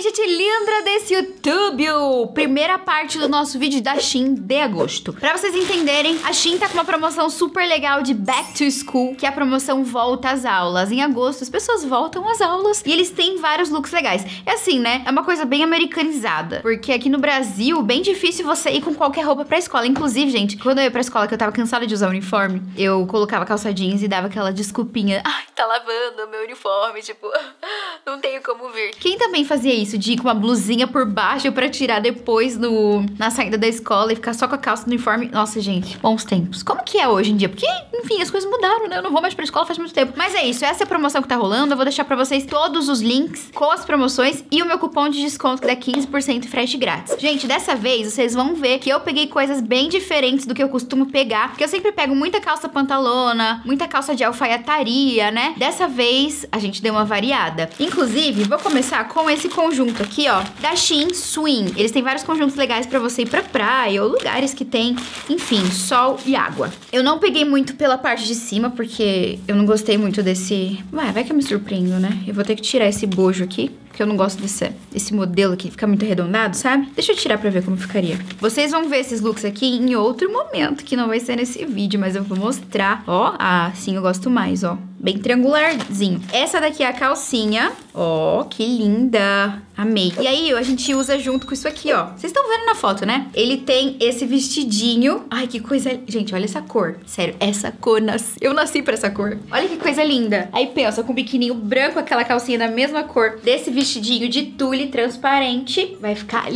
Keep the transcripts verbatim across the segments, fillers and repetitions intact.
gente linda desse YouTube! Primeira parte do nosso vídeo da Shein de agosto. Pra vocês entenderem, a Shein tá com uma promoção super legal de Back to School, que é a promoção volta às aulas. Em agosto, as pessoas voltam às aulas e eles têm vários looks legais. É assim, né? É uma coisa bem americanizada, porque aqui no Brasil, bem difícil você ir com qualquer roupa pra escola. Inclusive, gente, quando eu ia pra escola, que eu tava cansada de usar o uniforme, eu colocava calça jeans e dava aquela desculpinha. Ai, tá lavando o meu uniforme, tipo, não tenho como vir. Quem também fazia isso, de ir com uma blusinha por baixo pra tirar depois no, na saída da escola e ficar só com a calça do uniforme? Nossa, gente, bons tempos. Como que é hoje em dia? Porque, enfim, as coisas mudaram, né? Eu não vou mais pra escola faz muito tempo. Mas é isso, essa é a promoção que tá rolando. Eu vou deixar pra vocês todos os links com as promoções e o meu cupom de desconto que dá quinze por cento e frete grátis. Gente, dessa vez vocês vão ver que eu peguei coisas bem diferentes do que eu costumo pegar, porque eu sempre pego muita calça pantalona, muita calça de alfaiataria, né? Dessa vez a gente deu uma variada. Inclusive, vou começar com esse conjunto aqui, ó, da Shein Swim. Eles têm vários conjuntos legais pra você ir pra praia ou lugares que tem, enfim, sol e água. Eu não peguei muito pela parte de cima, porque eu não gostei muito desse... Vai, vai que eu me surpreendo, né? Eu vou ter que tirar esse bojo aqui, porque eu não gosto desse, desse modelo aqui, fica muito arredondado, sabe? Deixa eu tirar pra ver como ficaria. Vocês vão ver esses looks aqui em outro momento, que não vai ser nesse vídeo, mas eu vou mostrar. Ó, ah, sim, eu gosto mais, ó. Bem triangularzinho. Essa daqui é a calcinha. Ó, que linda. Amei. E aí, a gente usa junto com isso aqui, ó. Vocês estão vendo na foto, né? Ele tem esse vestidinho. Ai, que coisa... Gente, olha essa cor. Sério, essa cor... Nas... Eu nasci pra essa cor. Olha que coisa linda. Aí pensa, com o biquininho branco, aquela calcinha da mesma cor desse vestidinho de tule transparente. Vai ficar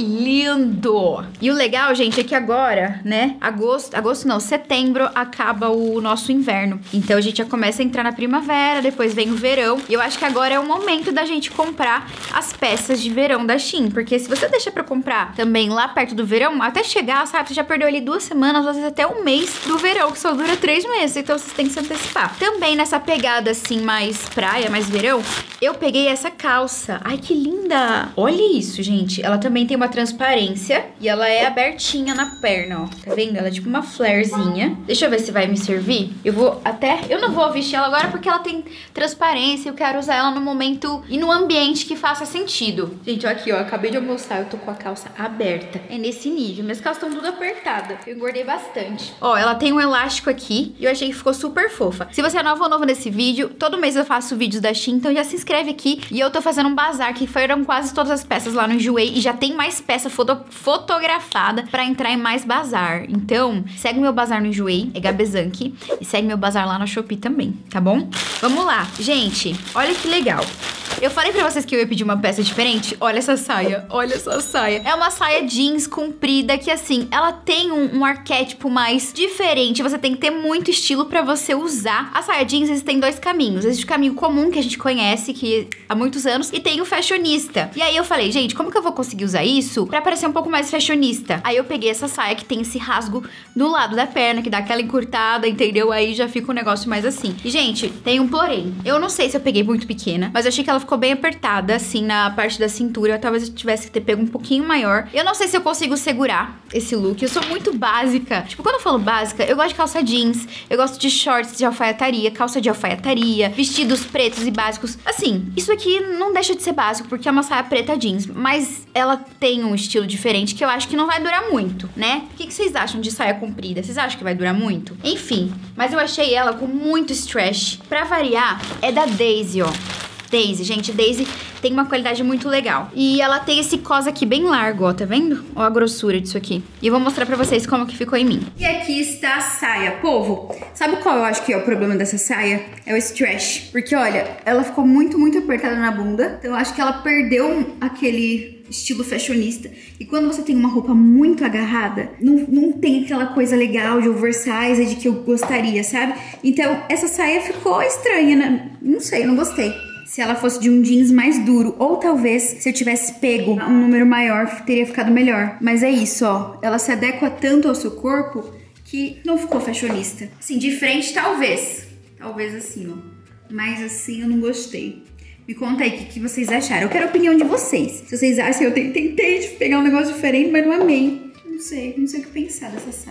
lindo. E o legal, gente, é que agora, né? Agosto... Agosto não, setembro acaba o nosso inverno. Então, a gente já começa a entrar na primavera, depois vem o verão. E eu acho que agora é o momento da gente comprar as peças de verão da Shein, porque se você deixa pra comprar também lá perto do verão, até chegar, sabe, você já perdeu ali duas semanas, às vezes até um mês do verão, que só dura três meses, então vocês têm que se antecipar. Também nessa pegada assim, mais praia, mais verão, eu peguei essa calça. Ai, que linda! Olha isso, gente. Ela também tem uma transparência e ela é abertinha na perna, ó. Tá vendo? Ela é tipo uma flarezinha. Deixa eu ver se vai me servir. Eu vou até... Eu não vou vestir ela agora porque ela tem transparência e eu quero usar ela no momento e no ambiente que faça sentido. Gente, ó, aqui, ó, acabei de almoçar, eu tô com a calça aberta. É nesse nível. Minhas calças estão tudo apertadas. Eu engordei bastante. Ó, ela tem um elástico aqui e eu achei que ficou super fofa. Se você é nova ou novo nesse vídeo, todo mês eu faço vídeos da Shein, então já se inscreve aqui. E eu tô fazendo um bazar, que foram quase todas as peças lá no Enjoei e já tem mais peça foto fotografada pra entrar em mais bazar. Então, segue meu bazar no Enjoei, é Gabezank, e segue meu bazar lá na Shopee também, tá bom? Vamos lá. Gente, olha que legal. Eu falei pra vocês que eu ia pedir uma peça diferente. Olha essa saia, olha essa saia. É uma saia jeans comprida que, assim, ela tem um, um arquétipo mais diferente. Você tem que ter muito estilo pra você usar. A saia jeans, existem dois caminhos. Existe o caminho comum, que a gente conhece que há muitos anos, e tem o fashionista. E aí eu falei, gente, como que eu vou conseguir usar isso pra parecer um pouco mais fashionista? Aí eu peguei essa saia que tem esse rasgo no lado da perna, que dá aquela encurtada, entendeu? Aí já fica um negócio mais assim. E, gente, tem um porém. Eu não sei se eu peguei muito pequena, mas eu achei que ela ficou bem apertada, assim, na parte da cintura. Talvez eu tivesse que ter pego um pouquinho maior. Eu não sei se eu consigo segurar esse look. Eu sou muito básica. Tipo, quando eu falo básica, eu gosto de calça jeans, eu gosto de shorts de alfaiataria, calça de alfaiataria, vestidos pretos e básicos. Assim, isso aqui não deixa de ser básico, porque é uma saia preta jeans, mas ela tem um estilo diferente que eu acho que não vai durar muito, né? O que, que vocês acham de saia comprida? Vocês acham que vai durar muito? Enfim, mas eu achei ela com muito stretch. Pra variar, é da Daisy, ó. Daisy, gente, Daisy tem uma qualidade muito legal. E ela tem esse cos aqui bem largo, ó, tá vendo? Ó a grossura disso aqui. E eu vou mostrar pra vocês como que ficou em mim. E aqui está a saia. Povo, sabe qual eu acho que é o problema dessa saia? É o stretch. Porque, olha, ela ficou muito, muito apertada na bunda. Então eu acho que ela perdeu aquele estilo fashionista. E quando você tem uma roupa muito agarrada, não, não tem aquela coisa legal de oversize, de que eu gostaria, sabe? Então essa saia ficou estranha, né? Não sei, eu não gostei. Se ela fosse de um jeans mais duro, ou talvez se eu tivesse pego um número maior, teria ficado melhor. Mas é isso, ó. Ela se adequa tanto ao seu corpo que não ficou fashionista. Assim, de frente, talvez. Talvez assim, ó. Mas assim, eu não gostei. Me conta aí o que, que vocês acharam. Eu quero a opinião de vocês. Se vocês acham que eu tentei pegar um negócio diferente, mas não amei. Não sei, não sei o que pensar dessa saia.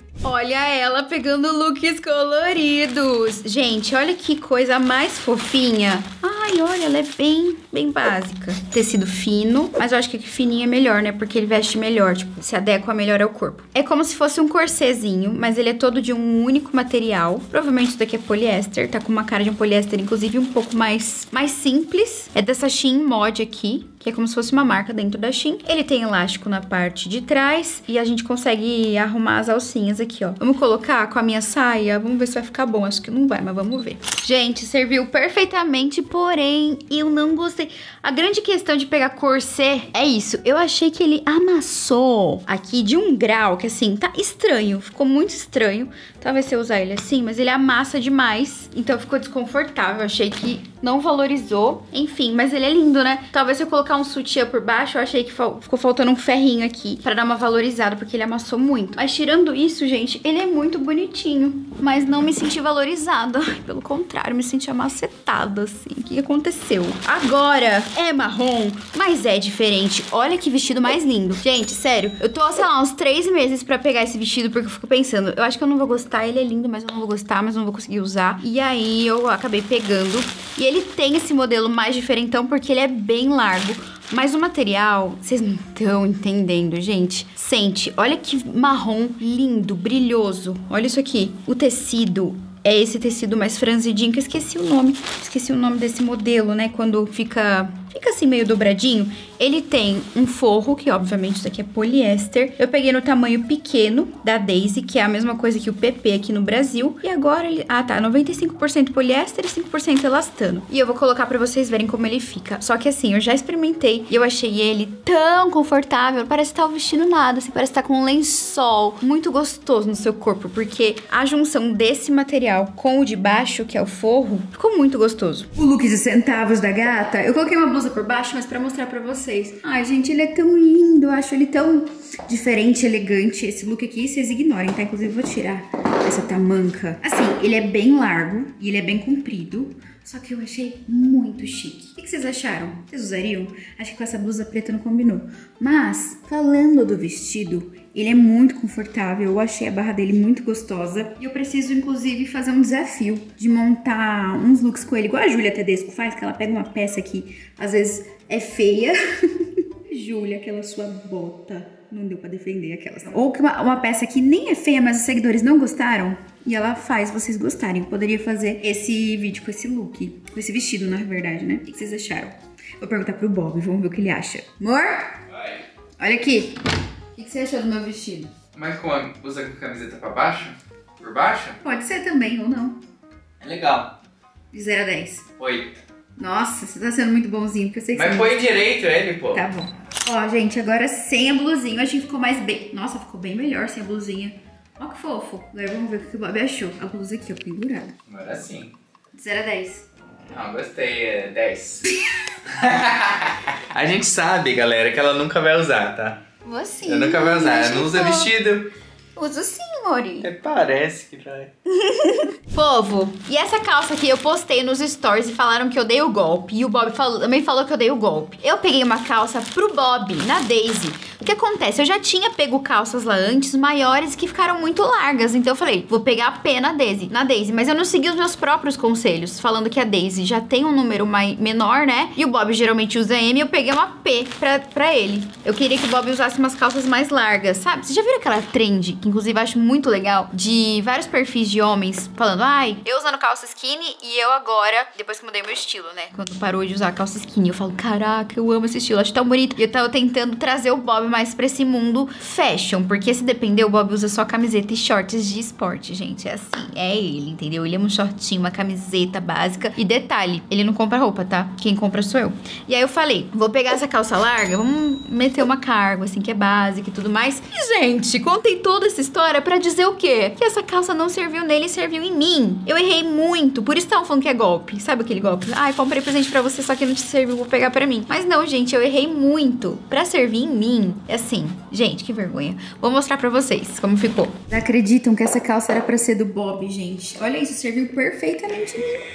Olha ela pegando looks coloridos. Gente, olha que coisa mais fofinha. Ai, olha, ela é bem, bem básica. Tecido fino, mas eu acho que fininho é melhor, né? Porque ele veste melhor, tipo, se adequa melhor ao corpo. É como se fosse um corsezinho, mas ele é todo de um único material. Provavelmente isso daqui é poliéster, tá com uma cara de um poliéster, inclusive um pouco mais, mais simples. É dessa Shein Mod aqui, que é como se fosse uma marca dentro da Shein. Ele tem elástico na parte de trás e a gente consegue arrumar as alcinhas aqui, ó. Vamos colocar com a minha saia, vamos ver se vai ficar bom. Acho que não vai, mas vamos ver. Gente, serviu perfeitamente, porém, eu não gostei. A grande questão de pegar corset é isso. Eu achei que ele amassou aqui de um grau que, assim, tá estranho. Ficou muito estranho. Talvez se eu usar ele assim, mas ele amassa demais. Então ficou desconfortável. Eu achei que não valorizou. Enfim, mas ele é lindo, né? Talvez se eu colocar um sutiã por baixo, eu achei que ficou faltando um ferrinho aqui pra dar uma valorizada, porque ele amassou muito. Mas tirando isso, gente, ele é muito bonitinho. Mas não me senti valorizada. Pelo contrário, me senti amacetada, assim. O que aconteceu? Agora é marrom, mas é diferente. Olha que vestido mais lindo. Gente, sério, eu tô, sei lá, uns três meses pra pegar esse vestido, porque eu fico pensando, eu acho que eu não vou gostar. Ele é lindo, mas eu não vou gostar, mas eu não vou conseguir usar. E aí eu acabei pegando. E ele tem esse modelo mais diferentão, porque ele é bem largo. Mas o material, vocês não estão entendendo, gente. Sente, olha que marrom lindo, brilhoso. Olha isso aqui. O tecido é esse tecido mais franzidinho, que eu esqueci o nome. Esqueci o nome desse modelo, né? Quando fica... Fica assim meio dobradinho. Ele tem um forro, que obviamente isso aqui é poliéster. Eu peguei no tamanho pequeno da Daisy, que é a mesma coisa que o P P aqui no Brasil. E agora ele... Ah, tá. noventa e cinco por cento poliéster e cinco por cento elastano. E eu vou colocar pra vocês verem como ele fica. Só que assim, eu já experimentei e eu achei ele tão confortável. Parece que tá vestindo nada, assim. Parece que tá com um lençol muito gostoso no seu corpo. Porque a junção desse material com o de baixo, que é o forro, ficou muito gostoso. O look de centavos da gata, eu coloquei uma blusa por baixo, mas pra mostrar pra vocês. Ai, gente, ele é tão lindo. Eu acho ele tão diferente, elegante. Esse look aqui, vocês ignorem, tá? Inclusive, eu vou tirar essa tamanca. Assim, ele é bem largo e ele é bem comprido. Só que eu achei muito chique. O que vocês acharam? Vocês usariam? Acho que com essa blusa preta não combinou. Mas, falando do vestido, ele é muito confortável. Eu achei a barra dele muito gostosa. E eu preciso, inclusive, fazer um desafio de montar uns looks com ele, igual a Júlia Tedesco faz, que ela pega uma peça que às vezes é feia. Júlia, aquela sua bota. Não deu pra defender aquelas. Ou que uma, uma peça que nem é feia, mas os seguidores não gostaram. E ela faz vocês gostarem. Eu poderia fazer esse vídeo com esse look. Com esse vestido, na verdade, né? O que vocês acharam? Vou perguntar pro Bob, vamos ver o que ele acha. Amor? Oi. Olha aqui. O que você achou do meu vestido? Mas como? Usa com a camiseta pra baixo? Por baixo? Pode ser também, ou não. É legal. De zero a dez. Oito. Nossa, você tá sendo muito bonzinho, porque eu sei que Mas você... põe direito ele, pô. Tá bom. Ó, gente, agora sem a blusinha. Eu achei que ficou mais bem... Nossa, ficou bem melhor sem a blusinha. Ó que fofo. Agora vamos ver o que o Bob achou. A blusa aqui, ó, pendurada. Agora sim. De zero a dez. Não, gostei. É dez. A gente sabe, galera, que ela nunca vai usar, tá? Vou sim. Ela nunca vai usar. Ela não usa vestido. Uso sim, Mori. É, parece que vai. Povo, e essa calça aqui eu postei nos stories e falaram que eu dei o golpe. E o Bob falou, também falou que eu dei o golpe. Eu peguei uma calça pro Bob, na Daisy. O que acontece? Eu já tinha pego calças lá antes, maiores, que ficaram muito largas. Então eu falei, vou pegar a P na Daisy, na Daisy. Mas eu não segui os meus próprios conselhos, falando que a Daisy já tem um número mais, menor, né? E o Bob geralmente usa M, eu peguei uma P pra, pra ele. Eu queria que o Bob usasse umas calças mais largas, sabe? Vocês já viram aquela trend, que inclusive eu acho muito legal, de vários perfis de homens falando, ai, eu usando calça skinny e eu agora, depois que mudei meu estilo, né? Quando parou de usar calça skinny, eu falo, caraca, eu amo esse estilo, acho tão bonito. E eu tava tentando trazer o Bob mais pra esse mundo fashion, porque se depender, o Bob usa só camiseta e shorts de esporte, gente. É assim, é ele, entendeu? Ele é um shortinho, uma camiseta básica. E detalhe, ele não compra roupa, tá? Quem compra sou eu. E aí eu falei, vou pegar essa calça larga, vamos meter uma cargo, assim, que é básica e tudo mais. E, gente, contei toda essa história pra dizer o quê? Que essa calça não serviu nele, serviu em mim. Eu errei muito, por isso estavam falando que é golpe. Sabe aquele golpe? Ai, comprei presente pra você, só que não te serviu, vou pegar pra mim. Mas não, gente, eu errei muito. Pra servir em mim, é assim. Gente, que vergonha. Vou mostrar pra vocês como ficou. Não acreditam que essa calça era pra ser do Bob, gente. Olha isso, serviu perfeitamente em mim.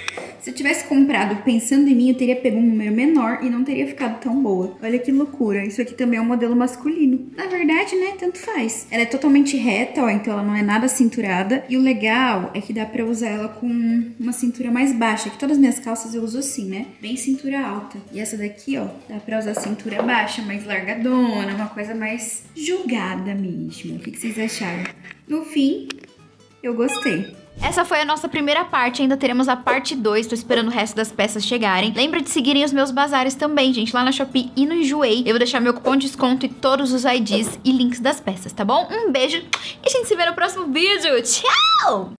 Se eu tivesse comprado pensando em mim, eu teria pego um número menor e não teria ficado tão boa. Olha que loucura. Isso aqui também é um modelo masculino. Na verdade, né, tanto faz. Ela é totalmente reta, ó, então ela não é nada cinturada. E o legal é que dá pra usar ela com uma cintura mais baixa, que todas as minhas calças eu uso assim, né? Bem cintura alta. E essa daqui, ó, dá pra usar cintura baixa, mais largadona, uma coisa mais julgada mesmo. O que vocês acharam? No fim, eu gostei. Essa foi a nossa primeira parte, ainda teremos a parte dois, tô esperando o resto das peças chegarem. Lembra de seguirem os meus bazares também, gente, lá na Shopee e no Enjoei. Eu vou deixar meu cupom de desconto e todos os I Ds e links das peças, tá bom? Um beijo e a gente se vê no próximo vídeo. Tchau!